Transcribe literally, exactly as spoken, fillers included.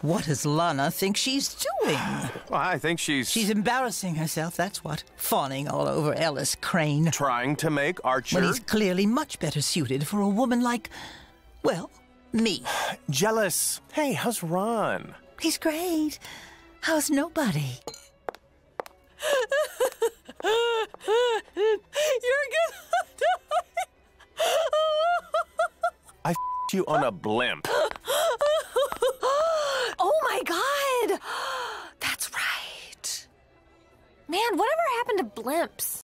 What does Lana think she's doing? Well, I think she's... She's embarrassing herself, that's what. Fawning all over Ellis Crane. trying to make Archer... When he's clearly much better suited for a woman like, well, me. Jealous. Hey, how's Ron? He's great. How's nobody? You're gonna die. I f***ed you on a blimp. Oh my God! That's right. Man, whatever happened to blimps?